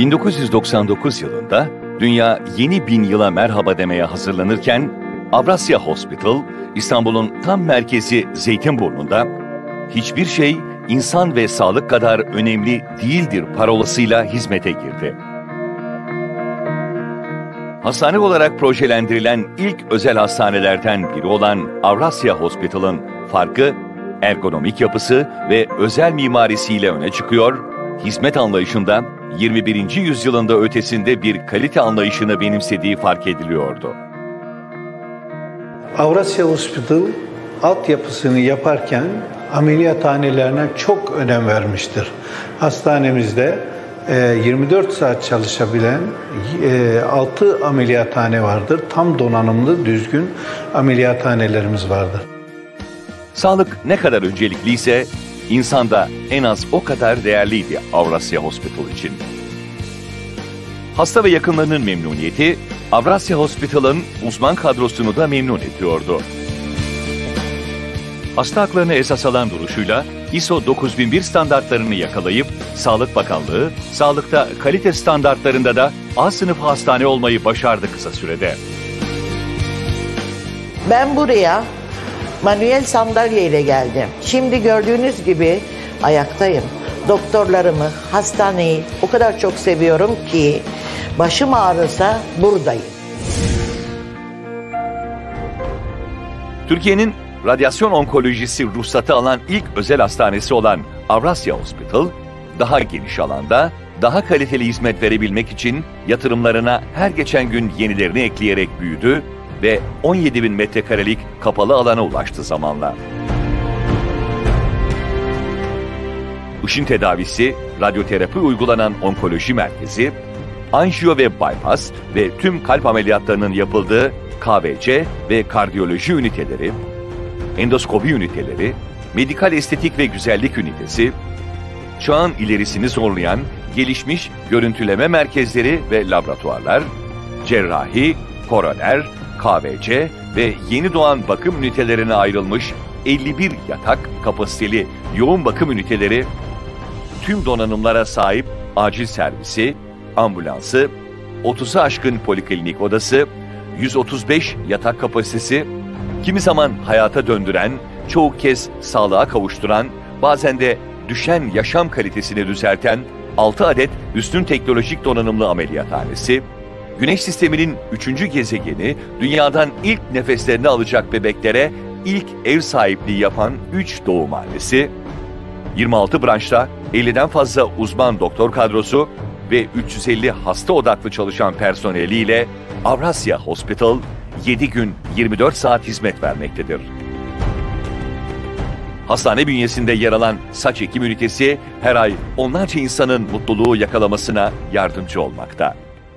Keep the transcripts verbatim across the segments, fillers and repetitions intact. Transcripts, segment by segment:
bin dokuz yüz doksan dokuz yılında dünya yeni bin yıla merhaba demeye hazırlanırken Avrasya Hospital, İstanbul'un tam merkezi Zeytinburnu'nda hiçbir şey insan ve sağlık kadar önemli değildir parolasıyla hizmete girdi. Hastane olarak projelendirilen ilk özel hastanelerden biri olan Avrasya Hospital'ın farkı, ergonomik yapısı ve özel mimarisiyle öne çıkıyor, hizmet anlayışında yirmi birinci yüzyılında ötesinde bir kalite anlayışını benimsediği fark ediliyordu. Avrasya Hospital altyapısını yaparken ameliyathanelerine çok önem vermiştir. Hastanemizde yirmi dört saat çalışabilen altı ameliyathane vardır. Tam donanımlı, düzgün ameliyathanelerimiz vardır. Sağlık ne kadar öncelikliyse, insan da en az o kadar değerliydi Avrasya Hospital için. Hasta ve yakınlarının memnuniyeti, Avrasya Hospital'ın uzman kadrosunu da memnun ediyordu. Hasta haklarını esas alan duruşuyla I S O dokuz bin bir standartlarını yakalayıp Sağlık Bakanlığı, sağlıkta kalite standartlarında da A sınıfı hastane olmayı başardı kısa sürede. Ben buraya manuel sandalyeyle geldim. Şimdi gördüğünüz gibi ayaktayım. Doktorlarımı, hastaneyi o kadar çok seviyorum ki başım ağrırsa buradayım. Türkiye'nin radyasyon onkolojisi ruhsatı alan ilk özel hastanesi olan Avrasya Hospital, daha geniş alanda, daha kaliteli hizmet verebilmek için yatırımlarına her geçen gün yenilerini ekleyerek büyüdü ve on yedi bin metrekarelik kapalı alana ulaştı zamanla. Işın tedavisi, radyoterapi uygulanan onkoloji merkezi, anjiyo ve bypass ve tüm kalp ameliyatlarının yapıldığı K V C ve kardiyoloji üniteleri, endoskopi üniteleri, medikal estetik ve güzellik ünitesi, çağın ilerisini zorlayan gelişmiş görüntüleme merkezleri ve laboratuvarlar, cerrahi, koroner, K V C ve yeni doğan bakım ünitelerine ayrılmış elli bir yatak kapasiteli yoğun bakım üniteleri, tüm donanımlara sahip acil servisi, ambulansı, otuzu aşkın poliklinik odası, yüz otuz beş yatak kapasitesi, kimi zaman hayata döndüren, çoğu kez sağlığa kavuşturan, bazen de düşen yaşam kalitesini düzelten altı adet üstün teknolojik donanımlı ameliyathanesi, Güneş sisteminin üçüncü gezegeni, dünyadan ilk nefeslerini alacak bebeklere ilk ev sahipliği yapan üç doğumhanesi, yirmi altı branşta elliden fazla uzman doktor kadrosu ve üç yüz elli hasta odaklı çalışan personeliyle Avrasya Hospital yedi gün yirmi dört saat hizmet vermektedir. Hastane bünyesinde yer alan saç ekim ünitesi her ay onlarca insanın mutluluğu yakalamasına yardımcı olmakta.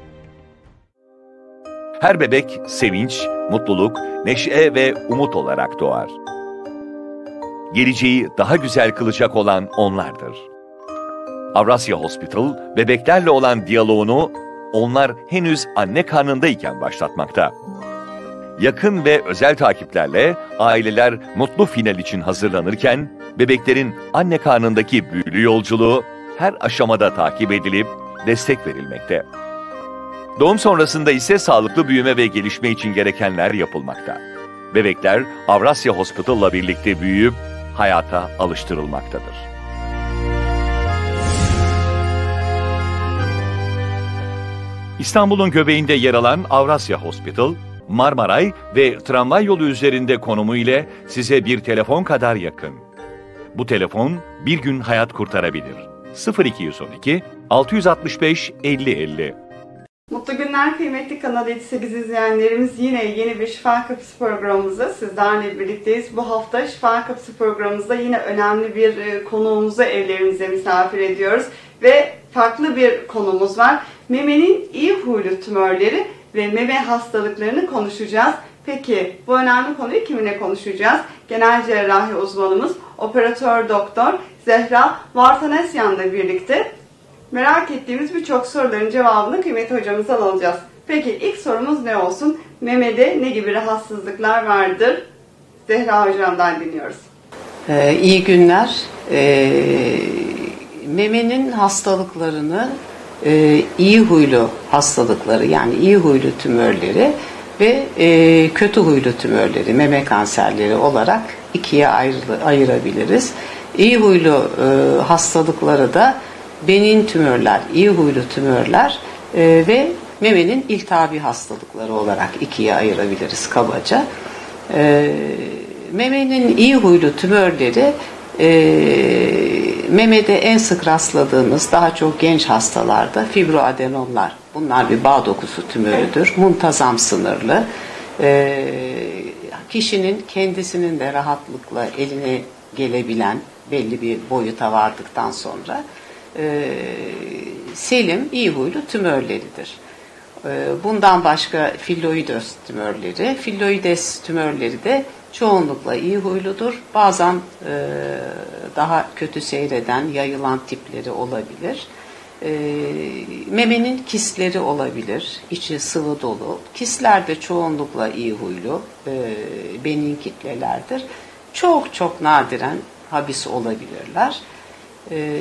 Her bebek sevinç, mutluluk, neşe ve umut olarak doğar. Geleceği daha güzel kılacak olan onlardır. Avrasya Hospital, bebeklerle olan diyaloğunu onlar henüz anne karnındayken başlatmakta. Yakın ve özel takiplerle aileler mutlu final için hazırlanırken, bebeklerin anne karnındaki büyülü yolculuğu her aşamada takip edilip destek verilmekte. Doğum sonrasında ise sağlıklı büyüme ve gelişme için gerekenler yapılmakta. Bebekler Avrasya Hospital'la birlikte büyüyüp hayata alıştırılmaktadır. İstanbul'un göbeğinde yer alan Avrasya Hospital, Marmaray ve tramvay yolu üzerinde konumu ile size bir telefon kadar yakın. Bu telefon bir gün hayat kurtarabilir. sıfır iki yüz on iki altı altı beş elli elli. Mutlu günler kıymetli Kanal yedi sekiz izleyenlerimiz. Yine yeni bir Şifa Kapısı programımızda sizlerle birlikteyiz. Bu hafta Şifa Kapısı programımızda yine önemli bir konuğumuzu evlerimize misafir ediyoruz. Ve farklı bir konumuz var. Memenin iyi huylu tümörleri ve meme hastalıklarını konuşacağız. Peki bu önemli konuyu kiminle konuşacağız? Genel cerrahi uzmanımız operatör doktor Zehra Vartanasyan'la birlikte merak ettiğimiz birçok soruların cevabını kıymetli hocamızdan alacağız. Peki ilk sorumuz ne olsun? Memede ne gibi rahatsızlıklar vardır? Zehra hocamdan dinliyoruz. Ee, iyi günler. Ee, memenin hastalıklarını e, iyi huylu hastalıkları yani iyi huylu tümörleri ve e, kötü huylu tümörleri, meme kanserleri olarak ikiye ayrı, ayırabiliriz. İyi huylu e, hastalıkları da benin tümörler, iyi huylu tümörler e, ve memenin iltihabi hastalıkları olarak ikiye ayırabiliriz kabaca. E, memenin iyi huylu tümörleri e, memede en sık rastladığımız daha çok genç hastalarda fibroadenomlar. Bunlar bir bağ dokusu tümörüdür. Muntazam sınırlı. E, kişinin kendisinin de rahatlıkla eline gelebilen belli bir boyuta vardıktan sonra e, selim iyi huylu tümörleridir. E, bundan başka filloides tümörleri. Filloides tümörleri de çoğunlukla iyi huyludur. Bazen e, daha kötü seyreden, yayılan tipleri olabilir. E, memenin kistleri olabilir. İçi sıvı dolu. Kistler de çoğunlukla iyi huylu. E, benin kitlelerdir. Çok çok nadiren habis olabilirler. E,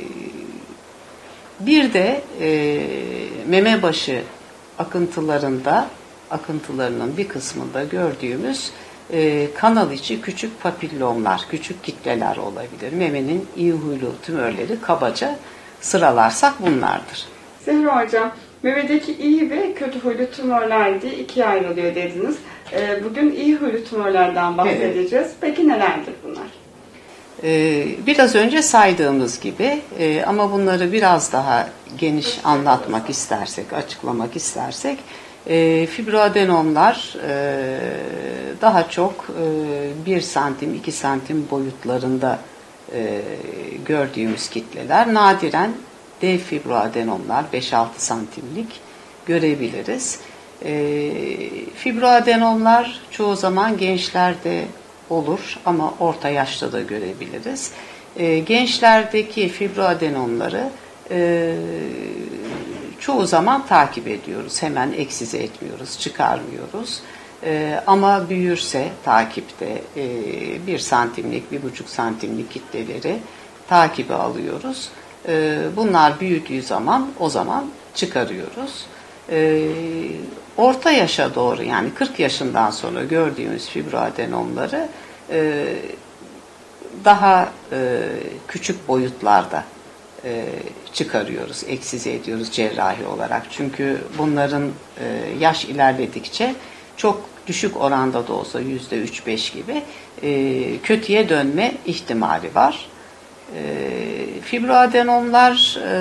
bir de e, meme başı akıntılarında, akıntılarının bir kısmında gördüğümüz e, kanal içi küçük papillomlar, küçük kitleler olabilir. Memenin iyi huylu tümörleri kabaca sıralarsak bunlardır. Zehra Hocam, memedeki iyi ve kötü huylu tümörler diye ikiye ayrılıyor dediniz. E, bugün iyi huylu tümörlerden bahsedeceğiz. Evet. Peki nelerdir bunlar? Ee, biraz önce saydığımız gibi e, ama bunları biraz daha geniş anlatmak istersek, açıklamak istersek e, fibroadenomlar e, daha çok e, bir santim, iki santim boyutlarında e, gördüğümüz kitleler. Nadiren dev fibroadenomlar beş altı santimlik görebiliriz. E, fibroadenomlar çoğu zaman gençlerde olur ama orta yaşta da görebiliriz. E, gençlerdeki fibroadenomları e, çoğu zaman takip ediyoruz. Hemen eksize etmiyoruz, çıkarmıyoruz. E, ama büyürse takipte e, bir santimlik, bir buçuk santimlik kitleleri takibe alıyoruz. E, bunlar büyüdüğü zaman o zaman çıkarıyoruz. E, orta yaşa doğru yani kırk yaşından sonra gördüğümüz fibroadenomları e, daha e, küçük boyutlarda e, çıkarıyoruz, eksize ediyoruz cerrahi olarak. Çünkü bunların e, yaş ilerledikçe çok düşük oranda da olsa yüzde üç beş gibi e, kötüye dönme ihtimali var. E, fibroadenomlar e,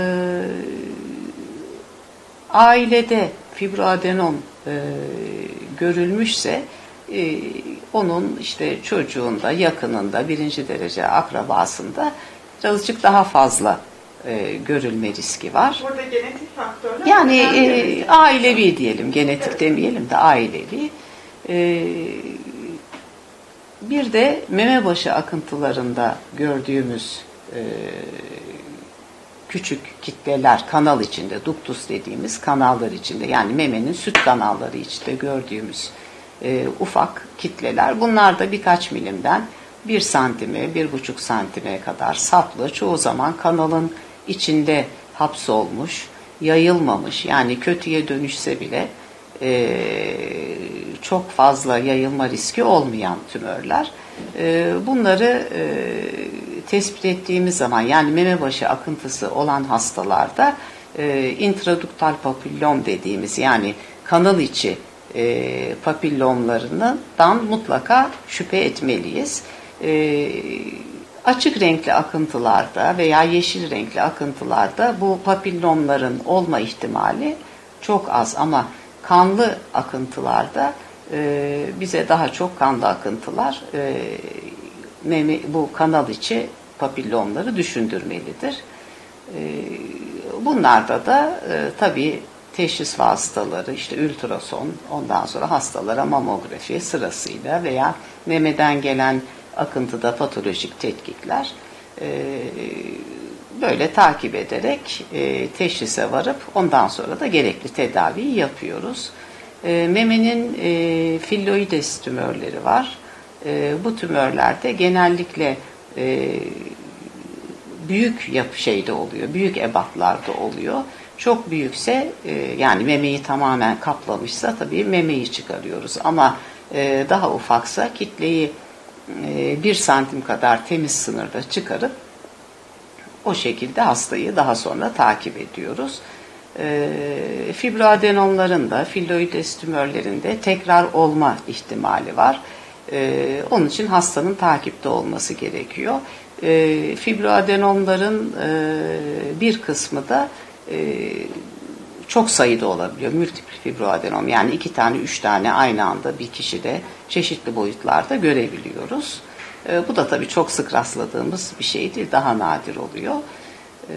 ailede fibroadenom e, görülmüşse e, onun işte çocuğunda, yakınında, birinci derece akrabasında birazcık daha fazla e, görülme riski var. Burada genetik faktörler yani e, ailevi diyelim, genetik evet. demeyelim de ailevi. E, bir de meme başı akıntılarında gördüğümüz e, küçük kitleler kanal içinde, duktus dediğimiz kanallar içinde yani memenin süt kanalları içinde gördüğümüz e, ufak kitleler. Bunlar da birkaç milimden bir santime, bir buçuk santime kadar saplı. Çoğu zaman kanalın içinde hapsolmuş, yayılmamış yani kötüye dönüşse bile e, çok fazla yayılma riski olmayan tümörler. E, bunları e, tespit ettiğimiz zaman yani meme başı akıntısı olan hastalarda e, intraduktal papillom dediğimiz yani kanal içi e, papillomlarından mutlaka şüphe etmeliyiz. E, açık renkli akıntılarda veya yeşil renkli akıntılarda bu papillomların olma ihtimali çok az ama kanlı akıntılarda e, bize daha çok kanlı akıntılar e, meme, bu kanal içi papillomları düşündürmelidir. E, bunlarda da e, tabii teşhis vasıtaları işte ultrason, ondan sonra hastalara mamografi sırasıyla veya memeden gelen akıntıda patolojik tetkikler e, böyle takip ederek e, teşhise varıp ondan sonra da gerekli tedaviyi yapıyoruz. E, memenin e, filloides tümörleri var. E, bu tümörlerde genellikle e, büyük yapı şeyde oluyor, büyük ebatlarda oluyor Çok büyükse e, yani memeyi tamamen kaplamışsa tabii memeyi çıkarıyoruz. Ama e, daha ufaksa kitleyi e, bir santim kadar temiz sınırda çıkarıp o şekilde hastayı daha sonra takip ediyoruz. E, fibroadenomların da filloides tümörlerinde tekrar olma ihtimali var. E, onun için hastanın takipte olması gerekiyor. E, fibroadenomların e, bir kısmı da e, çok sayıda olabiliyor. Multiple fibroadenom, yani iki tane, üç tane aynı anda bir kişide çeşitli boyutlarda görebiliyoruz. E, bu da tabii çok sık rastladığımız bir şey değil, daha nadir oluyor. E,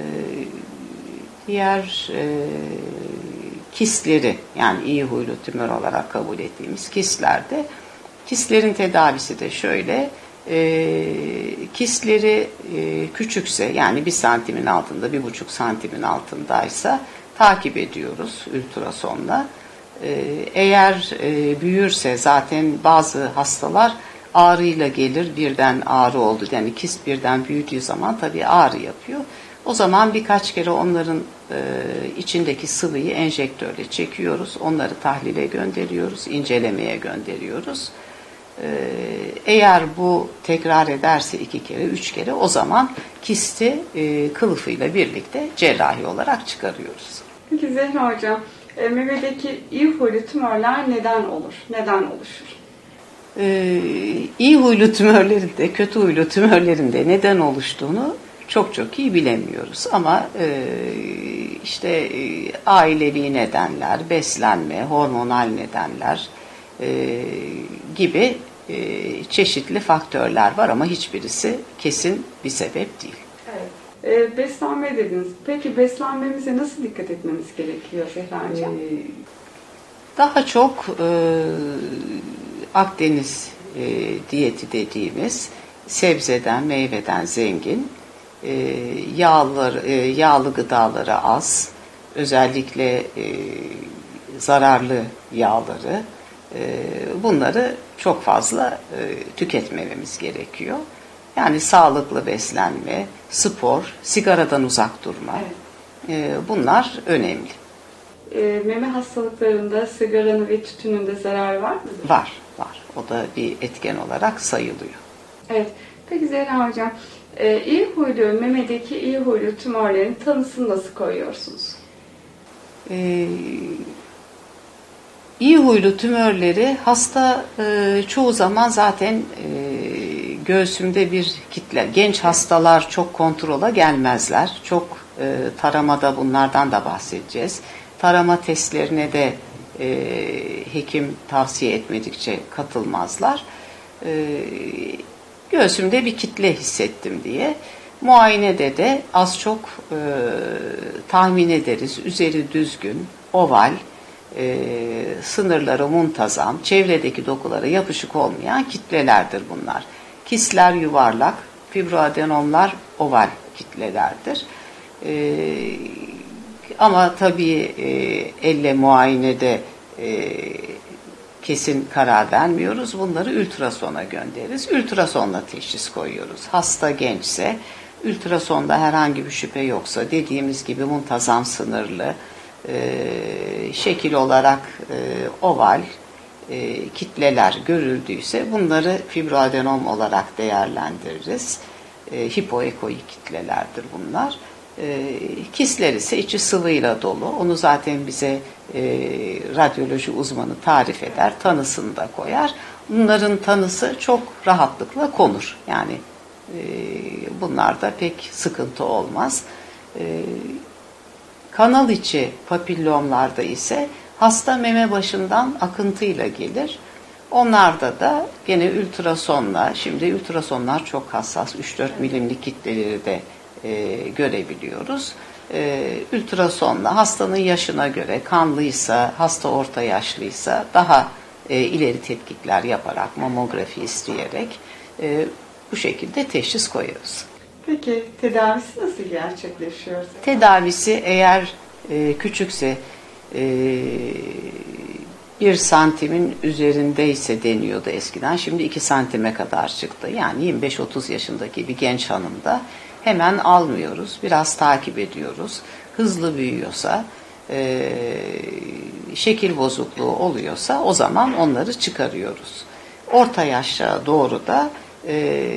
diğer e, kistleri, yani iyi huylu tümör olarak kabul ettiğimiz kistlerde, kistlerin tedavisi de şöyle. E, kistleri e, küçükse, yani bir santimin altında, bir buçuk santimin altındaysa takip ediyoruz ultrasonla. E, eğer e, büyürse, zaten bazı hastalar ağrıyla gelir, birden ağrı oldu. Yani kist birden büyüdüğü zaman tabii ağrı yapıyor. O zaman birkaç kere onların e, içindeki sıvıyı enjektörle çekiyoruz. Onları tahlile gönderiyoruz, incelemeye gönderiyoruz. Eğer bu tekrar ederse iki kere, üç kere, o zaman kisti e, kılıfıyla birlikte cerrahi olarak çıkarıyoruz. Peki Zehra Hocam, e, memedeki iyi huylu tümörler neden olur? Neden oluşur? Ee, iyi huylu tümörlerin de, kötü huylu tümörlerin de neden oluştuğunu çok çok iyi bilemiyoruz. Ama e, işte e, ailevi nedenler, beslenme, hormonal nedenler e, gibi e, çeşitli faktörler var ama hiçbirisi kesin bir sebep değil. Evet. E, beslenme dediniz. Peki beslenmemize nasıl dikkat etmemiz gerekiyor Zehra Hocam? Ee, daha çok e, Akdeniz e, diyeti dediğimiz sebzeden, meyveden zengin, e, yağlar, e, yağlı gıdaları az, özellikle e, zararlı yağları, e, bunları çok fazla e, tüketmememiz gerekiyor. Yani sağlıklı beslenme, spor, sigaradan uzak durma, evet. e, bunlar önemli. E, meme hastalıklarında sigaranın ve tütünün de zararı var mı? Var, var. O da bir etken olarak sayılıyor. Evet. Peki Zehra Hocam, e, iyi huylu, memedeki iyi huylu tümörlerin tanısını nasıl koyuyorsunuz? Ee, iyi huylu tümörleri hasta e, çoğu zaman zaten e, göğsümde bir kitle. Genç hastalar çok kontrola gelmezler. Çok e, taramada bunlardan da bahsedeceğiz. Tarama testlerine de e, hekim tavsiye etmedikçe katılmazlar. E, göğsümde bir kitle hissettim diye. Muayenede de az çok e, tahmin ederiz. Üzeri düzgün, oval, e, sınırları muntazam, çevredeki dokulara yapışık olmayan kitlelerdir bunlar. Kistler yuvarlak, fibroadenomlar oval kitlelerdir. E, ama tabii e, elle muayenede e, kesin karar vermiyoruz. Bunları ultrasona göndeririz. Ultrasonla teşhis koyuyoruz. Hasta gençse, ultrasonda herhangi bir şüphe yoksa, dediğimiz gibi muntazam sınırlı, e, şekil olarak e, oval e, kitleler görüldüyse bunları fibroadenom olarak değerlendiririz. E, hipoekoik kitlelerdir bunlar. E, kistler ise içi sıvıyla dolu. Onu zaten bize e, radyoloji uzmanı tarif eder, tanısını da koyar. Bunların tanısı çok rahatlıkla konur. Yani e, bunlarda pek sıkıntı olmaz. E, kanal içi papillomlarda ise hasta meme başından akıntıyla gelir. Onlarda da gene ultrasonla, şimdi ultrasonlar çok hassas, üç dört milimlik kitleleri de e, görebiliyoruz. E, ultrasonla hastanın yaşına göre, kanlıysa, hasta orta yaşlıysa daha e, ileri tetkikler yaparak, mamografi isteyerek e, bu şekilde teşhis koyuyoruz. Peki tedavisi nasıl gerçekleşiyor? Tedavisi eğer e, küçükse, e, bir santimin üzerindeyse deniyordu eskiden. Şimdi iki santime kadar çıktı. Yani yirmi beş otuz yaşındaki bir genç hanımda hemen almıyoruz. Biraz takip ediyoruz. hızlı büyüyorsa, e, şekil bozukluğu oluyorsa o zaman onları çıkarıyoruz. Orta yaşa doğru da e,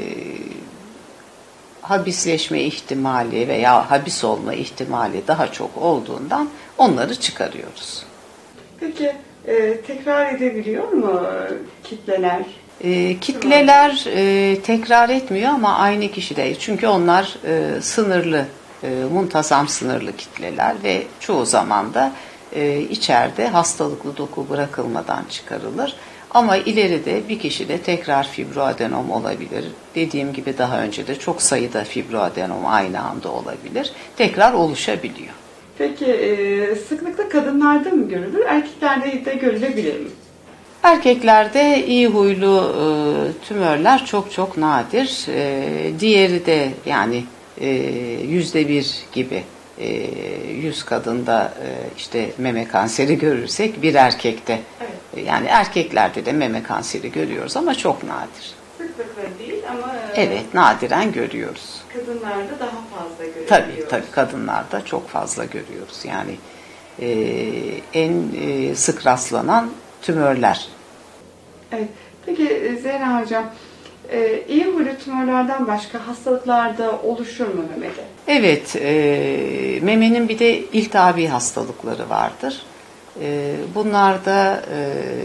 habisleşme ihtimali veya habis olma ihtimali daha çok olduğundan onları çıkarıyoruz. Peki e, tekrar edebiliyor mu kitleler? E, kitleler e, tekrar etmiyor ama aynı kişide. Çünkü onlar e, sınırlı, e, muntazam sınırlı kitleler ve çoğu zaman da e, içeride hastalıklı doku bırakılmadan çıkarılır. Ama ileride bir kişide tekrar fibroadenom olabilir. Dediğim gibi daha önce de çok sayıda fibroadenom aynı anda olabilir. Tekrar oluşabiliyor. Peki e, sıklıkla kadınlarda mı görülür, erkeklerde de görülebilir mi? Erkeklerde iyi huylu e, tümörler çok çok nadir. E, diğeri de yani e, yüzde bir gibi. yüz kadında işte meme kanseri görürsek bir erkekte, evet. Yani erkeklerde de meme kanseri görüyoruz ama çok nadir. Sıklıkla değil ama evet, nadiren görüyoruz. Kadınlarda daha fazla görüyoruz. Tabii tabii kadınlarda çok fazla görüyoruz. Yani e, en e, sık rastlanan tümörler. Evet. Peki Zehra Hocam, Ee, iyi huylu tümörlerden başka hastalıklarda oluşur mu memede? Evet, e, memenin bir de iltihabi hastalıkları vardır. E, bunlarda e,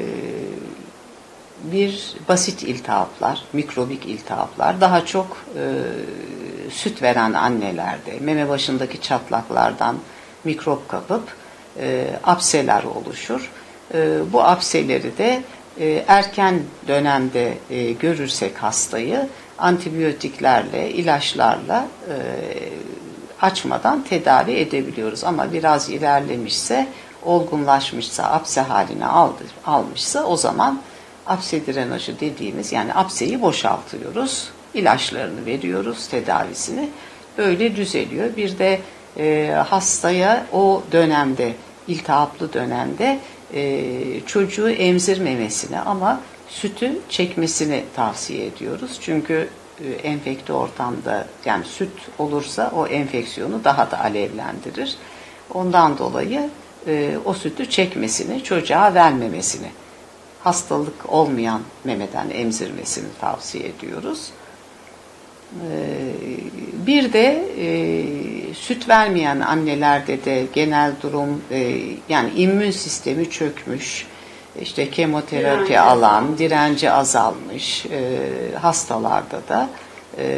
bir basit iltihaplar, mikrobik iltihaplar, daha çok e, süt veren annelerde, meme başındaki çatlaklardan mikrop kapıp e, apseler oluşur. E, bu apseleri de erken dönemde e, görürsek hastayı antibiyotiklerle, ilaçlarla e, açmadan tedavi edebiliyoruz. Ama biraz ilerlemişse, olgunlaşmışsa, apse haline aldı, almışsa o zaman apse drenajı dediğimiz, yani apseyi boşaltıyoruz, ilaçlarını veriyoruz, tedavisini. Böyle düzeliyor. Bir de e, hastaya o dönemde, iltihaplı dönemde Ee, çocuğu emzirmemesini ama sütü çekmesini tavsiye ediyoruz. Çünkü e, enfekte ortamda, yani süt olursa o enfeksiyonu daha da alevlendirir. Ondan dolayı e, o sütü çekmesini, çocuğa vermemesini, hastalık olmayan memeden emzirmesini tavsiye ediyoruz. Bir de e, süt vermeyen annelerde de genel durum e, yani immün sistemi çökmüş, işte kemoterapi direnci alan, direnci azalmış e, hastalarda da e,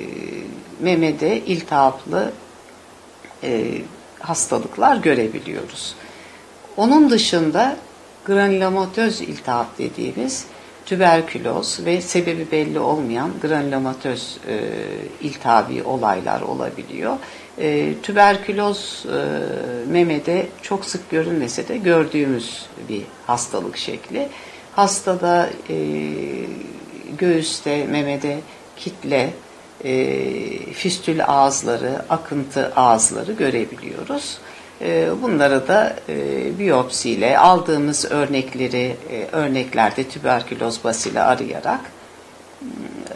memede iltihaplı e, hastalıklar görebiliyoruz. Onun dışında granulomatöz iltihap dediğimiz tüberküloz ve sebebi belli olmayan granulomatöz e, iltihabi olaylar olabiliyor. E, tüberküloz e, memede çok sık görülmese de gördüğümüz bir hastalık şekli. Hastada e, göğüste, memede kitle, e, fistül ağızları, akıntı ağızları görebiliyoruz. Bunları da e, biyopsiyle aldığımız örnekleri, e, örneklerde tüberküloz basili arayarak e,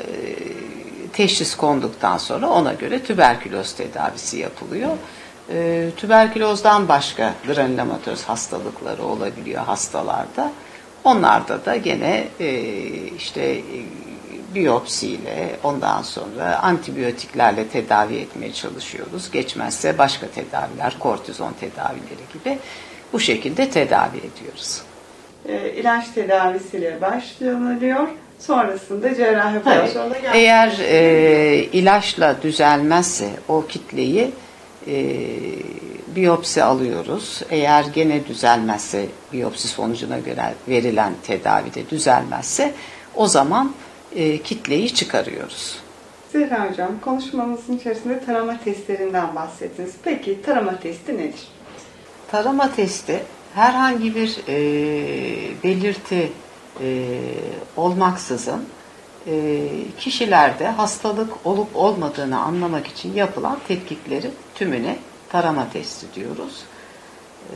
teşhis konduktan sonra ona göre tüberküloz tedavisi yapılıyor. E, tüberkülozdan başka granulomatöz hastalıkları olabiliyor hastalarda. Onlarda da gene e, işte biyopsiyle, ondan sonra antibiyotiklerle tedavi etmeye çalışıyoruz. Geçmezse başka tedaviler, kortizon tedavileri gibi bu şekilde tedavi ediyoruz. E, ilaç tedavisiyle başlanılıyor. Sonrasında cerrahi operasyonda evet. Eğer e, ilaçla düzelmezse o kitleyi e, biyopsi alıyoruz. Eğer gene düzelmezse, biyopsi sonucuna göre verilen tedavide düzelmezse o zaman E, kitleyi çıkarıyoruz. Zehra Hocam, konuşmamızın içerisinde tarama testlerinden bahsettiniz. Peki tarama testi nedir? Tarama testi herhangi bir e, belirti e, olmaksızın e, kişilerde hastalık olup olmadığını anlamak için yapılan tetkikleri tümüne tarama testi diyoruz. E,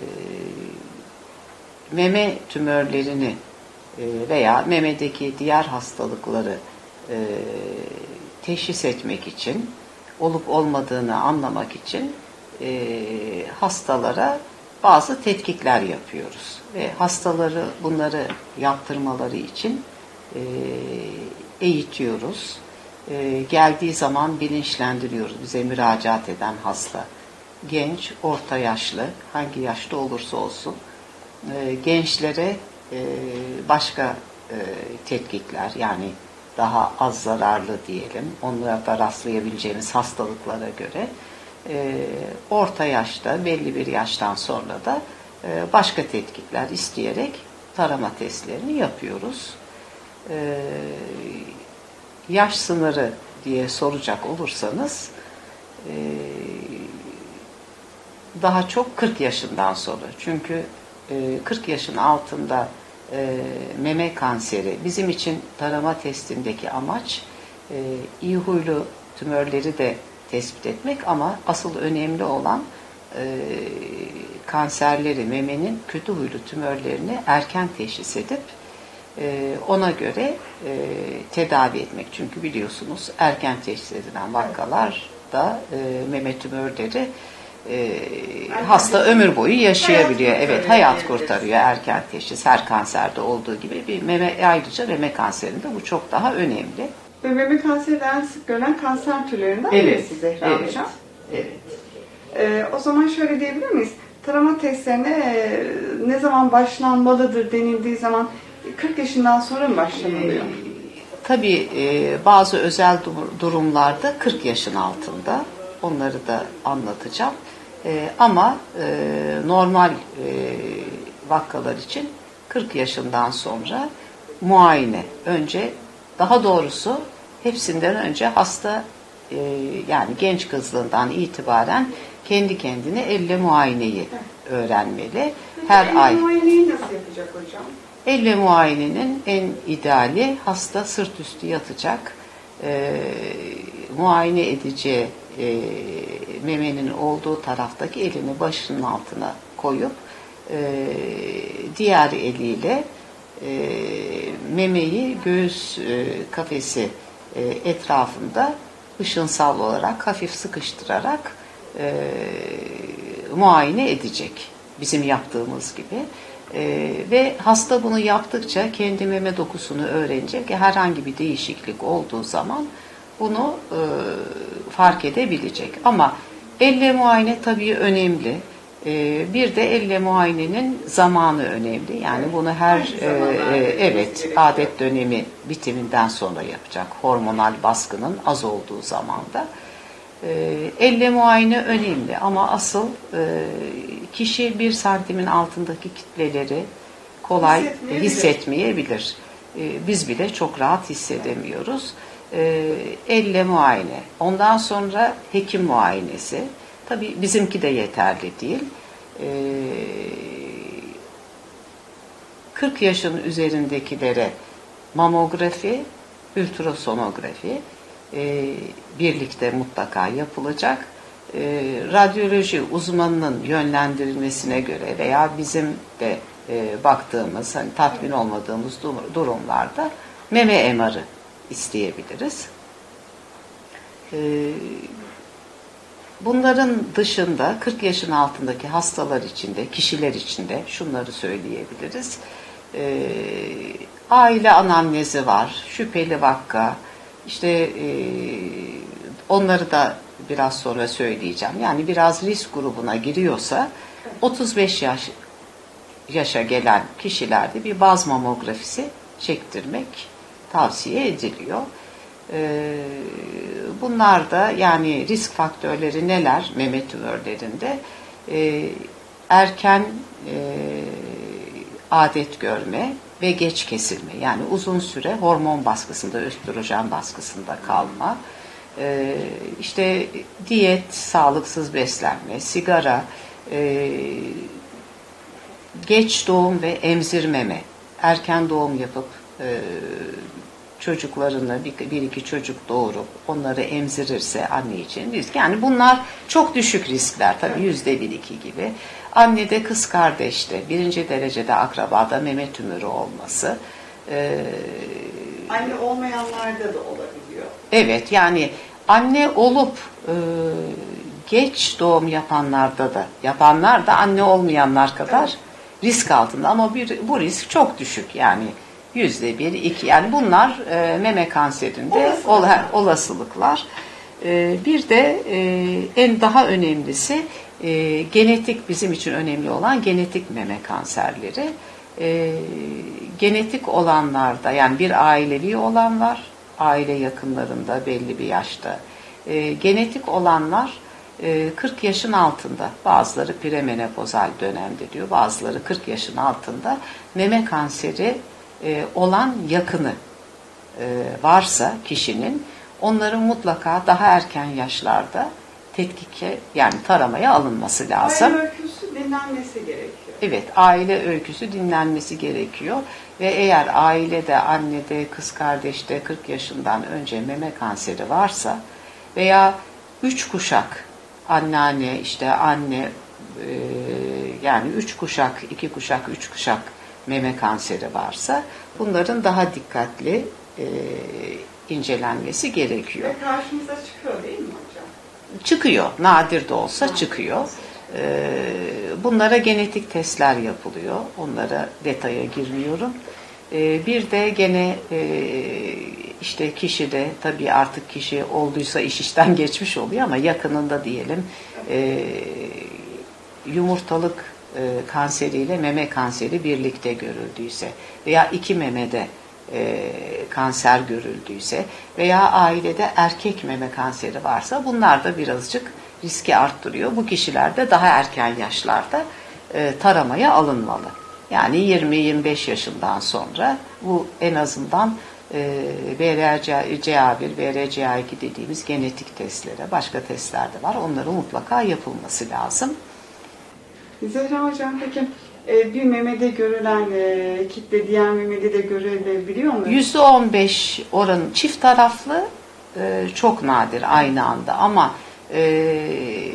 meme tümörlerini veya memedeki diğer hastalıkları e, teşhis etmek için, olup olmadığını anlamak için e, hastalara bazı tetkikler yapıyoruz. Ve hastaları bunları yaptırmaları için e, eğitiyoruz. E, geldiği zaman bilinçlendiriyoruz. Bize müracaat eden hasta. Genç, orta yaşlı, hangi yaşta olursa olsun. E, gençlere e, başka e, tetkikler, yani daha az zararlı diyelim, onlarda rastlayabileceğimiz hastalıklara göre, e, orta yaşta, belli bir yaştan sonra da e, başka tetkikler isteyerek tarama testlerini yapıyoruz. E, yaş sınırı diye soracak olursanız, e, daha çok kırk yaşından sonra. Çünkü e, kırk yaşın altında e, meme kanseri, bizim için tarama testindeki amaç e, iyi huylu tümörleri de tespit etmek, ama asıl önemli olan e, kanserleri, memenin kötü huylu tümörlerini erken teşhis edip e, ona göre e, tedavi etmek. Çünkü biliyorsunuz erken teşhis edilen vakalarda e, meme tümörleri e, hasta ömür boyu yaşayabiliyor. Hayat evet, hayat kurtarıyor erken teşhis. Her kanserde olduğu gibi bir meme, ayrıca meme kanserinde bu çok daha önemli. Ve meme kanseri de en sık görülen kanser türlerinden evet, birisi Zehra evet, Hocam. Evet. Ee, o zaman şöyle diyebilir miyiz? Tarama testlerine e, ne zaman başlanmalıdır denildiği zaman kırk yaşından sonra mı başlanılıyor? Ee, tabii e, bazı özel durumlarda kırk yaşın altında. Onları da anlatacağım. E, ama e, normal e, vakalar için kırk yaşından sonra muayene. Önce, daha doğrusu hepsinden önce hasta e, yani genç kızlığından itibaren kendi kendine elle muayeneyi öğrenmeli. Her elle ay. muayeneyi nasıl yapacak hocam? Elle muayenenin en ideali, hasta sırt üstü yatacak. E, muayene edeceği e, memenin olduğu taraftaki elini başının altına koyup e, diğer eliyle e, memeyi göğüs e, kafesi e, etrafında ışınsal olarak hafif sıkıştırarak e, muayene edecek. Bizim yaptığımız gibi. E, ve hasta bunu yaptıkça kendi meme dokusunu öğrenecek. Herhangi bir değişiklik olduğu zaman bunu e, fark edebilecek. Ama elle muayene tabii önemli. E, bir de elle muayenenin zamanı önemli. Yani bunu her e, e, evet adet dönemi bitiminden sonra yapacak. Hormonal baskının az olduğu zamanda. E, elle muayene önemli, ama asıl e, kişi bir santimin altındaki kitleleri kolay hissetmeyebilir. hissetmeyebilir. E, biz bile çok rahat hissedemiyoruz. E, elle muayene. Ondan sonra hekim muayenesi. Tabii bizimki de yeterli değil. E, kırk yaşın üzerindekilere mamografi, ultrasonografi e, birlikte mutlaka yapılacak. E, radyoloji uzmanının yönlendirilmesine göre veya bizim de e, baktığımız, hani tatmin olmadığımız durumlarda meme M R'ı isteyebiliriz. E, bunların dışında kırk yaşın altındaki hastalar içinde, kişiler içinde şunları söyleyebiliriz. E, aile anamnezi var, şüpheli vaka, işte e, onları da biraz sonra söyleyeceğim. Yani biraz risk grubuna giriyorsa otuz beş yaş yaşa gelen kişilerde bir baz mamografisi çektirmek tavsiye ediliyor. Ee, bunlar da yani risk faktörleri neler meme tümörlerinde? Ee, erken e, adet görme ve geç kesilme. Yani uzun süre hormon baskısında, östrojen baskısında kalma. Ee, işte diyet, sağlıksız beslenme, sigara, e, geç doğum ve emzirmeme, erken doğum yapıp e, çocuklarını, bir, bir iki çocuk doğurup onları emzirirse anne için risk. Yani bunlar çok düşük riskler tabii, yüzde bir iki gibi. Annede, kız kardeşte, birinci derecede akrabada meme tümörü olması. E, Anne olmayanlarda da olabiliyor. Evet, yani anne olup e, geç doğum yapanlarda da, yapanlar da anne olmayanlar kadar evet. risk altında. Ama bir, bu risk çok düşük yani yüzde bir, iki. Yani bunlar e, meme kanserinde ol, olasılıklar. E, bir de e, en daha önemlisi e, genetik, bizim için önemli olan genetik meme kanserleri. E, genetik olanlarda, yani bir ailevi olan var, aile yakınlarında belli bir yaşta. E, genetik olanlar e, kırk yaşın altında, bazıları premenopozal dönemde diyor, bazıları kırk yaşın altında meme kanseri e, olan yakını e, varsa kişinin, onların mutlaka daha erken yaşlarda tetkike, yani taramaya alınması lazım. Aile öyküsü dinlenmesi gerekiyor. Evet, aile öyküsü dinlenmesi gerekiyor ve eğer ailede, annede, kız kardeşte kırk yaşından önce meme kanseri varsa veya üç kuşak anneanne, işte anne e, yani üç kuşak, iki kuşak, üç kuşak meme kanseri varsa bunların daha dikkatli e, incelenmesi gerekiyor. Ve karşımıza çıkıyor değil mi hocam? Çıkıyor, nadir de olsa çıkıyor. Bunlara genetik testler yapılıyor. Onlara detaya girmiyorum. Bir de gene işte kişide, tabii artık kişi olduysa iş işten geçmiş oluyor ama yakınında diyelim yumurtalık kanseriyle meme kanseri birlikte görüldüyse veya iki memede E, kanser görüldüyse veya ailede erkek meme kanseri varsa bunlar da birazcık riski arttırıyor. Bu kişiler de daha erken yaşlarda e, taramaya alınmalı. Yani yirmi yirmi beş yaşından sonra bu en azından e, B R C A bir, B R C A iki dediğimiz genetik testlere, başka testler de var. Onların mutlaka yapılması lazım. Zehra hocam, peki bir memede görülen e, kitle diğer memede de görülebiliyor mu? yüzde on beş oranı çift taraflı e, çok nadir aynı anda ama e,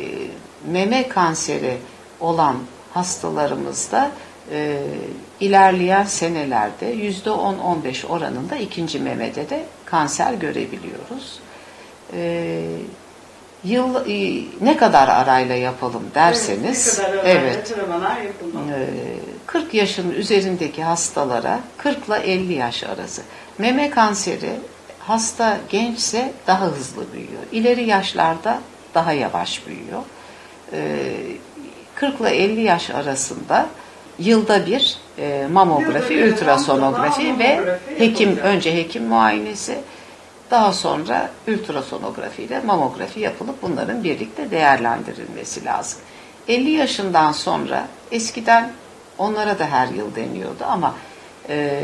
meme kanseri olan hastalarımızda e, ilerleyen senelerde yüzde on on beş oranında ikinci memede de kanser görebiliyoruz. E, Yıl e, ne kadar arayla yapalım derseniz, evet, evet, e, kırk yaşın üzerindeki hastalara kırk ile elli yaş arası. Meme kanseri hasta gençse daha hızlı büyüyor. İleri yaşlarda daha yavaş büyüyor. E, kırk ile elli yaş arasında yılda bir e, mamografi, yılda ultrasonografi bir ve mamografi hekim yapılacak. Önce hekim muayenesi, daha sonra ultrasonografi ile mamografi yapılıp bunların birlikte değerlendirilmesi lazım. elli yaşından sonra, eskiden onlara da her yıl deniyordu ama e,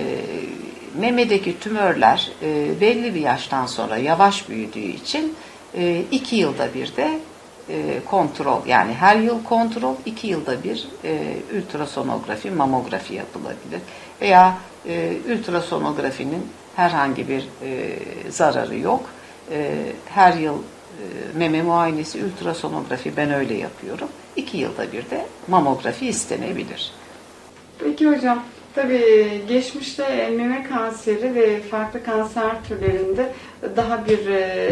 memedeki tümörler e, belli bir yaştan sonra yavaş büyüdüğü için e, iki yılda bir de e, kontrol, yani her yıl kontrol, iki yılda bir e, ultrasonografi, mamografi yapılabilir. Veya e, ultrasonografinin herhangi bir e, zararı yok. E, her yıl e, meme muayenesi, ultrasonografi, ben öyle yapıyorum. İki yılda bir de mamografi istenebilir. Peki hocam, tabii geçmişte meme kanseri ve farklı kanser türlerinde daha bir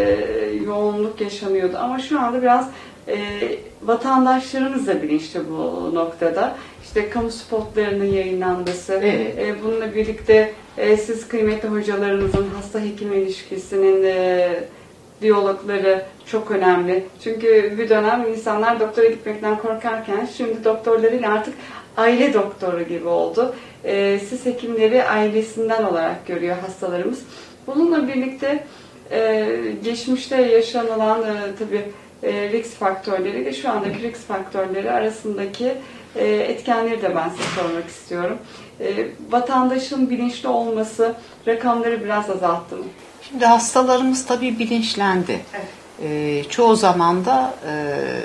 e, yoğunluk yaşanıyordu. Ama şu anda biraz e, vatandaşlarımız da bilinçli bu noktada. İşte kamu spotlarının yayınlanması, evet. e, bununla birlikte e, siz kıymetli hocalarımızın hasta hekim ilişkisinin e, diyalogları çok önemli. Çünkü bir dönem insanlar doktora gitmekten korkarken şimdi doktorlarıyla artık aile doktoru gibi oldu. E, siz hekimleri ailesinden olarak görüyor hastalarımız. Bununla birlikte e, geçmişte yaşanılan e, tabii e, risk faktörleri ve şu andaki risk faktörleri arasındaki e, etkenleri de ben size sormak istiyorum. E, vatandaşın bilinçli olması rakamları biraz azalttı mı? Şimdi hastalarımız tabii bilinçlendi. Evet. E, çoğu zaman da e,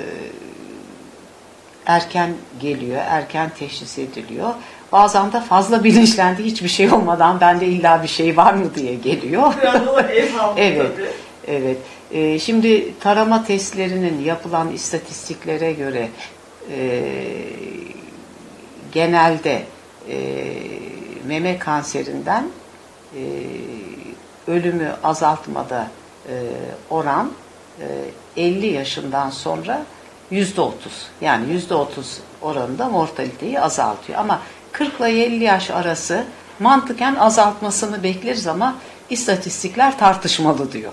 erken geliyor, erken teşhis ediliyor. Bazen de fazla bilinçlendi, hiçbir şey olmadan bende illa bir şey var mı diye geliyor. ev halkı evet, tabii. evet. E, şimdi tarama testlerinin yapılan istatistiklere göre e, genelde e, meme kanserinden e, ölümü azaltmada e, oran e, elli yaşından sonra yüzde otuz. Yani yüzde otuz oranında mortaliteyi azaltıyor. Ama kırk ile elli yaş arası mantıken azaltmasını bekleriz ama istatistikler tartışmalı diyor.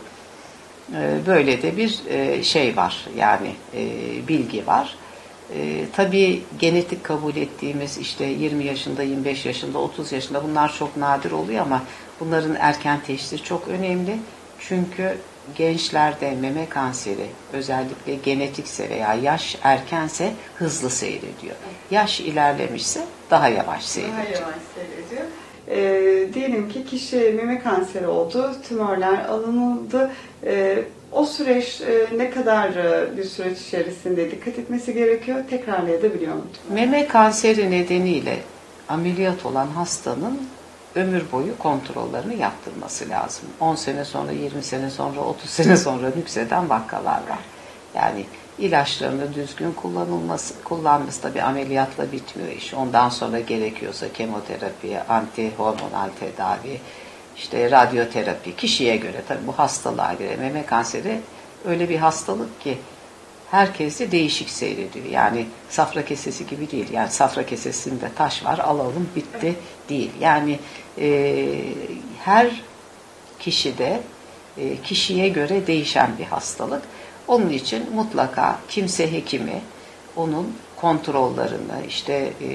Böyle de bir şey var, yani bilgi var. Tabii genetik kabul ettiğimiz işte yirmi yaşında, yirmi beş yaşında, otuz yaşında bunlar çok nadir oluyor ama bunların erken teşhisi çok önemli. Çünkü gençlerde meme kanseri özellikle genetikse veya yaş erkense hızlı seyrediyor. Yaş ilerlemişse daha yavaş seyrediyor. Daha yavaş seyrediyor. E, diyelim ki kişi meme kanseri oldu, tümörler alınıldı. E, o süreç e, ne kadar e, bir süreç içerisinde dikkat etmesi gerekiyor? Tekrarlayabiliyor mu? Meme kanseri nedeniyle ameliyat olan hastanın ömür boyu kontrollerini yaptırması lazım. on sene sonra, yirmi sene sonra, otuz sene sonra nükseden vakalar var. Yani ilaçlarını düzgün kullanılması, kullanması tabii ameliyatla bitmiyor iş. Ondan sonra gerekiyorsa kemoterapi, antihormonal tedavi, işte radyoterapi, kişiye göre tabii bu hastalığa göre. Meme kanseri öyle bir hastalık ki herkeste değişik seyrediyor. Yani safra kesesi gibi değil. Yani safra kesesinde taş var, alalım bitti değil. Yani e, her kişide e, kişiye göre değişen bir hastalık. Onun için mutlaka kimse hekimi onun kontrollerini, işte e,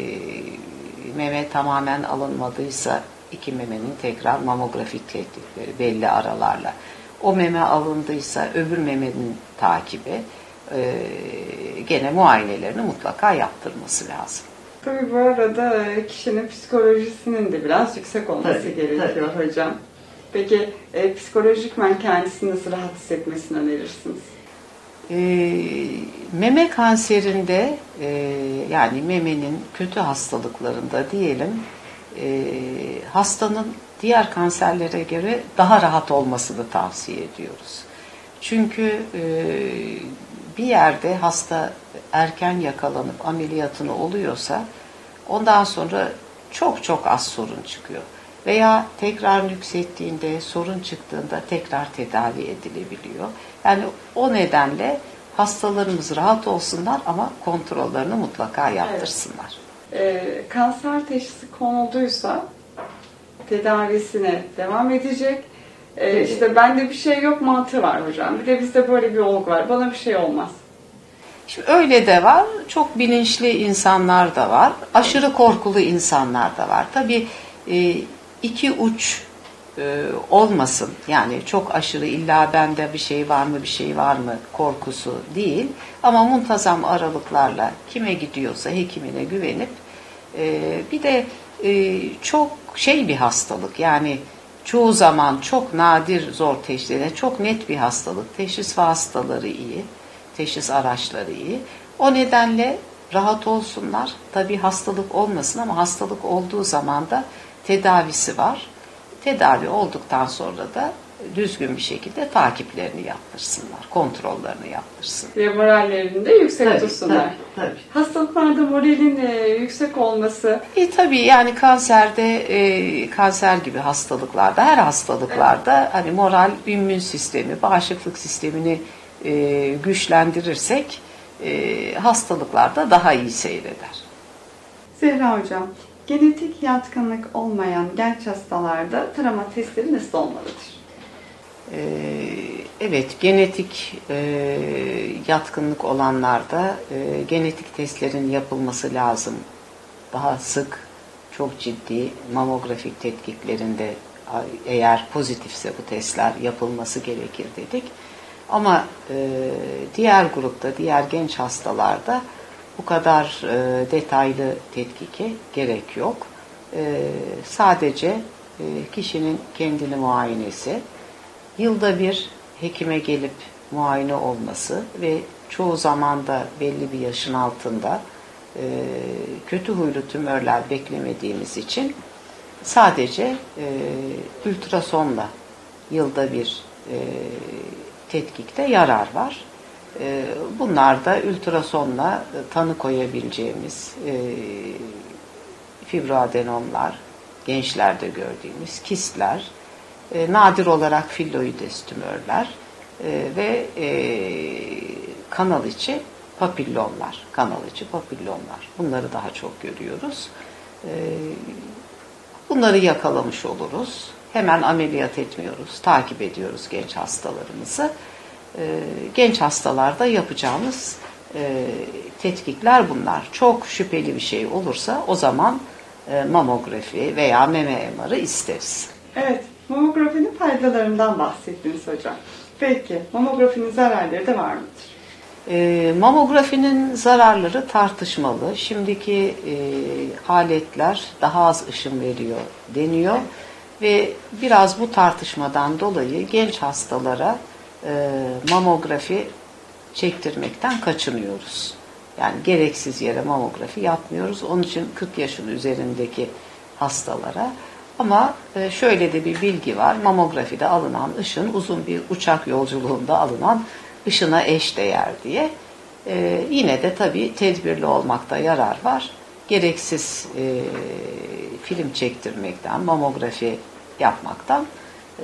meme tamamen alınmadıysa iki memenin tekrar mamografik tetkikleri belli aralarla. O meme alındıysa öbür memenin takibi, e, gene muayenelerini mutlaka yaptırması lazım. Tabii bu arada kişinin psikolojisinin de biraz yüksek olması tabii, gerekiyor tabii. Hocam. Peki e, psikolojikmen kendisini nasıl rahat hissetmesini önerirsiniz? E, meme kanserinde e, yani memenin kötü hastalıklarında diyelim e, hastanın diğer kanserlere göre daha rahat olmasını tavsiye ediyoruz. Çünkü e, bir yerde hasta erken yakalanıp ameliyatını oluyorsa ondan sonra çok çok az sorun çıkıyor. Veya tekrar nüksettiğinde, sorun çıktığında tekrar tedavi edilebiliyor. Yani o nedenle hastalarımız rahat olsunlar ama kontrollerini mutlaka yaptırsınlar. Evet. Ee, kanser teşhisi konulduysa tedavisine devam edecek. Ee, evet. İşte bende bir şey yok mantığı var hocam. Bir de bizde böyle bir olgu var. Bana bir şey olmaz. Şimdi öyle de var. Çok bilinçli insanlar da var. Aşırı korkulu insanlar da var. Tabii e, iki uç e, olmasın. Yani çok aşırı illa bende bir şey var mı bir şey var mı korkusu değil. Ama muntazam aralıklarla kime gidiyorsa hekimine güvenip e, bir de e, çok şey bir hastalık. Yani çoğu zaman çok nadir zor teşhis edilen çok net bir hastalık. Teşhis vasıtaları iyi. Teşhis araçları iyi. O nedenle rahat olsunlar. Tabii hastalık olmasın ama hastalık olduğu zaman da tedavisi var. Tedavi olduktan sonra da düzgün bir şekilde takiplerini yaptırsınlar. Kontrollerini yaptırsınlar. Ve morallerini de yüksek tabii, tutsunlar. Tabii, tabii. Hastalıklarda moralin e, yüksek olması. E, tabii yani kanserde, e, kanser gibi hastalıklarda, her hastalıklarda evet. Hani moral, immün sistemi, bağışıklık sistemini e, güçlendirirsek e, hastalıklarda daha iyi seyreder. Zehra Hocam, genetik yatkınlık olmayan genç hastalarda tarama testleri nasıl olmalıdır? Ee, evet, genetik e, yatkınlık olanlarda e, genetik testlerin yapılması lazım. Daha sık, çok ciddi mamografik tetkiklerinde eğer pozitifse bu testler yapılması gerekir dedik. Ama e, diğer grupta, diğer genç hastalarda bu kadar e, detaylı tetkike gerek yok. E, sadece e, kişinin kendini muayenesi, yılda bir hekime gelip muayene olması ve çoğu zaman da belli bir yaşın altında e, kötü huylu tümörler beklemediğimiz için sadece e, ultrasonla yılda bir e, tetkikte yarar var. E, bunlar da ultrasonla tanı koyabileceğimiz e, fibroadenomlar, gençlerde gördüğümüz kistler, e, nadir olarak filloides tümörler e, ve e, kanal içi papillomlar, kanal içi papillomlar. Bunları daha çok görüyoruz. E, bunları yakalamış oluruz. Hemen ameliyat etmiyoruz, takip ediyoruz genç hastalarımızı. E, genç hastalarda yapacağımız e, tetkikler bunlar. Çok şüpheli bir şey olursa o zaman e, mamografi veya meme M R'ı isteriz. Evet, mamografinin faydalarından bahsettiniz hocam. Peki, mamografinin zararları da var mıdır? E, mamografinin zararları tartışmalı. Şimdiki e, aletler daha az ışın veriyor deniyor. Evet. Ve biraz bu tartışmadan dolayı genç hastalara e, mamografi çektirmekten kaçınıyoruz. Yani gereksiz yere mamografi yapmıyoruz. Onun için kırk yaşın üzerindeki hastalara. Ama e, şöyle de bir bilgi var. Mamografide alınan ışın uzun bir uçak yolculuğunda alınan ışına eşdeğer diye. E, yine de tabii tedbirli olmakta yarar var. Gereksiz e, film çektirmekten, mamografi yapmaktan e,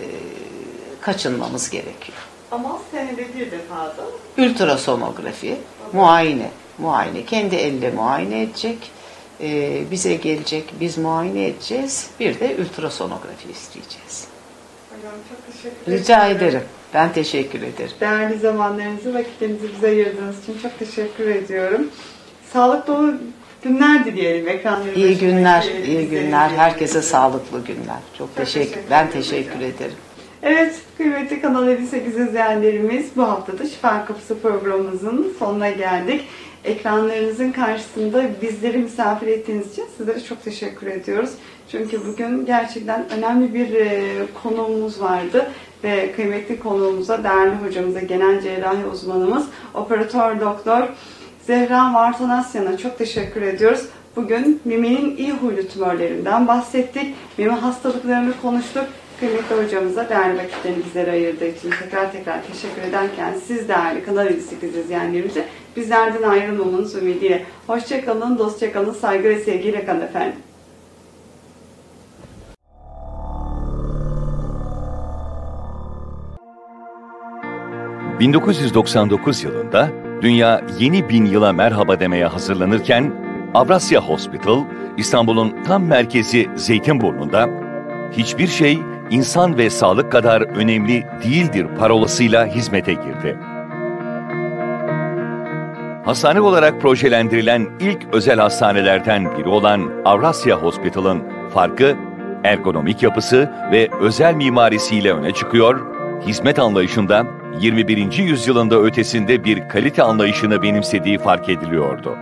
kaçınmamız gerekiyor. Ama senede bir defa da ultrasonografi, muayene, muayene, kendi elle muayene edecek, e, bize gelecek, biz muayene edeceğiz, bir de ultrasonografi isteyeceğiz. Hocam çok teşekkür ederim. Rica ederim, ben teşekkür ederim. Değerli zamanlarınızı, vakitlerinizi bize ayırdığınız için çok teşekkür ediyorum. Sağlık dolu günler dileyelim ekranları. İyi günler, iyi günler, herkese sağlıklı günler. Çok, çok teşekkür, teşekkür ben teşekkür ederim. ederim. Evet, kıymetli Kanal elli sekiz izleyenlerimiz, bu hafta da Şifa Kapısı programımızın sonuna geldik. Ekranlarınızın karşısında bizleri misafir ettiğiniz için sizlere çok teşekkür ediyoruz. Çünkü bugün gerçekten önemli bir e, konuğumuz vardı ve kıymetli konuğumuza, değerli hocamıza, genel cerrahi uzmanımız, operatör doktor Zehra Vartanasyan'a çok teşekkür ediyoruz. Bugün memenin iyi huylu tümörlerinden bahsettik, meme hastalıklarını konuştuk. Kıymetli hocamıza değerli vakitlerini bizlere ayırdığı için tekrar tekrar teşekkür ederken siz değerli Kanal elli sekiz izleyenlerimize bizlerden ayrılmamanız ümidiyle. Hoşçakalın, dostça kalın, saygı ve sevgiyle kalın efendim. bin dokuz yüz doksan dokuz yılında dünya yeni bin yıla merhaba demeye hazırlanırken Avrasya Hospital, İstanbul'un tam merkezi Zeytinburnu'nda hiçbir şey insan ve sağlık kadar önemli değildir parolasıyla hizmete girdi. Hastane olarak projelendirilen ilk özel hastanelerden biri olan Avrasya Hospital'ın farkı, ergonomik yapısı ve özel mimarisiyle öne çıkıyor, hizmet anlayışında yirmi birinci yüzyılında ötesinde bir kalite anlayışını benimsediği fark ediliyordu.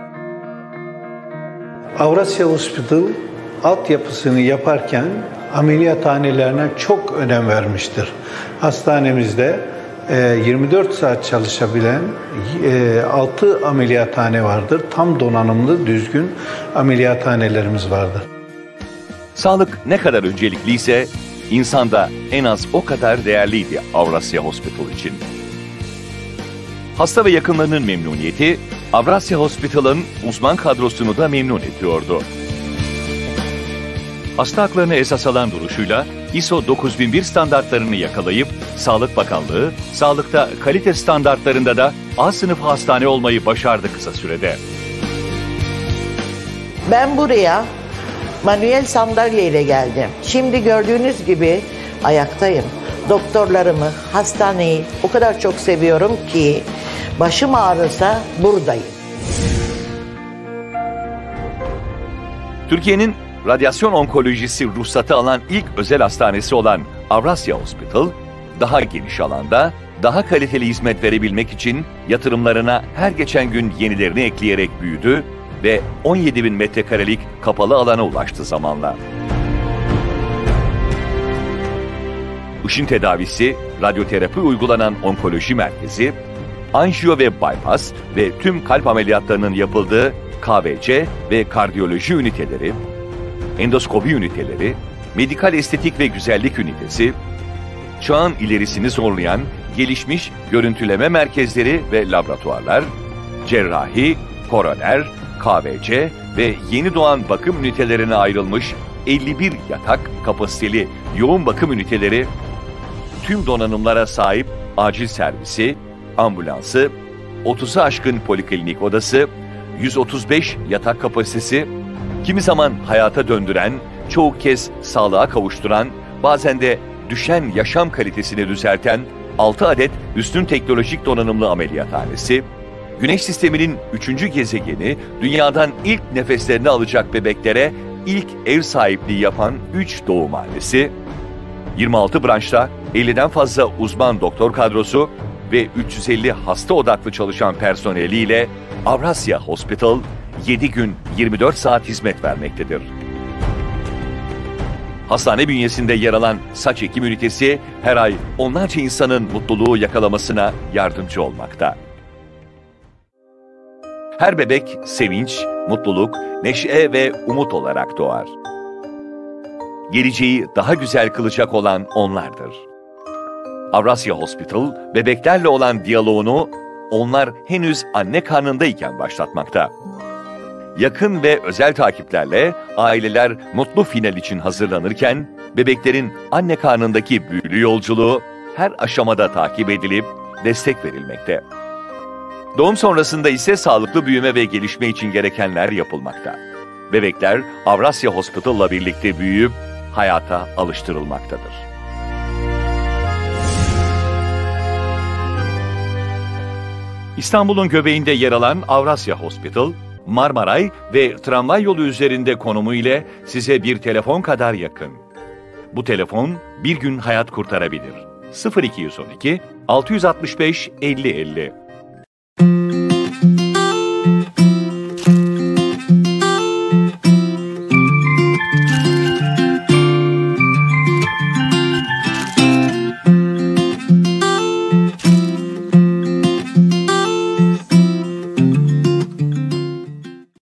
Avrasya Hospital altyapısını yaparken ameliyathanelerine çok önem vermiştir. Hastanemizde yirmi dört saat çalışabilen altı ameliyathane vardır. Tam donanımlı, düzgün ameliyathanelerimiz vardır. Sağlık ne kadar öncelikliyse, insan da en az o kadar değerliydi Avrasya Hospital için. Hasta ve yakınlarının memnuniyeti, Avrasya Hospital'ın uzman kadrosunu da memnun ediyordu. Hasta haklarını esas alan duruşuyla I S O dokuz bin bir standartlarını yakalayıp Sağlık Bakanlığı, sağlıkta kalite standartlarında da A sınıf hastane olmayı başardı kısa sürede. Ben buraya manuel sandalyeyle geldim. Şimdi gördüğünüz gibi ayaktayım. Doktorlarımı, hastaneyi o kadar çok seviyorum ki başım ağrırsa buradayım. Türkiye'nin radyasyon onkolojisi ruhsatı alan ilk özel hastanesi olan Avrasya Hospital, daha geniş alanda, daha kaliteli hizmet verebilmek için yatırımlarına her geçen gün yenilerini ekleyerek büyüdü ve on yedi bin metrekarelik kapalı alana ulaştı zamanla. Işın tedavisi, radyoterapi uygulanan onkoloji merkezi, anjiyo ve bypass ve tüm kalp ameliyatlarının yapıldığı K V C ve kardiyoloji üniteleri, endoskopi üniteleri, medikal estetik ve güzellik ünitesi, çağın ilerisini zorlayan gelişmiş görüntüleme merkezleri ve laboratuvarlar, cerrahi, koroner, K V C ve yeni doğan bakım ünitelerine ayrılmış elli bir yatak kapasiteli yoğun bakım üniteleri, tüm donanımlara sahip acil servisi, ambulansı, otuzu aşkın poliklinik odası, yüz otuz beş yatak kapasitesi, kimi zaman hayata döndüren, çoğu kez sağlığa kavuşturan, bazen de düşen yaşam kalitesini düzelten altı adet üstün teknolojik donanımlı ameliyathanesi, Güneş sisteminin üçüncü gezegeni, dünyadan ilk nefeslerini alacak bebeklere ilk ev sahipliği yapan üç doğumhanesi, yirmi altı branşta elliden fazla uzman doktor kadrosu ve üç yüz elli hasta odaklı çalışan personeliyle Avrasya Hospital yedi gün yirmi dört saat hizmet vermektedir. Hastane bünyesinde yer alan saç ekim ünitesi her ay onlarca insanın mutluluğu yakalamasına yardımcı olmakta. Her bebek sevinç, mutluluk, neşe ve umut olarak doğar. Geleceği daha güzel kılacak olan onlardır. Avrasya Hospital, bebeklerle olan diyaloğunu onlar henüz anne karnındayken başlatmakta. Yakın ve özel takiplerle aileler mutlu final için hazırlanırken, bebeklerin anne karnındaki büyülü yolculuğu her aşamada takip edilip destek verilmekte. Doğum sonrasında ise sağlıklı büyüme ve gelişme için gerekenler yapılmakta. Bebekler Avrasya Hospital'la birlikte büyüyüp hayata alıştırılmaktadır. İstanbul'un göbeğinde yer alan Avrasya Hospital, Marmaray ve tramvay yolu üzerinde konumu ile size bir telefon kadar yakın. Bu telefon bir gün hayat kurtarabilir. sıfır iki yüz on iki altı yüz altmış beş elli elli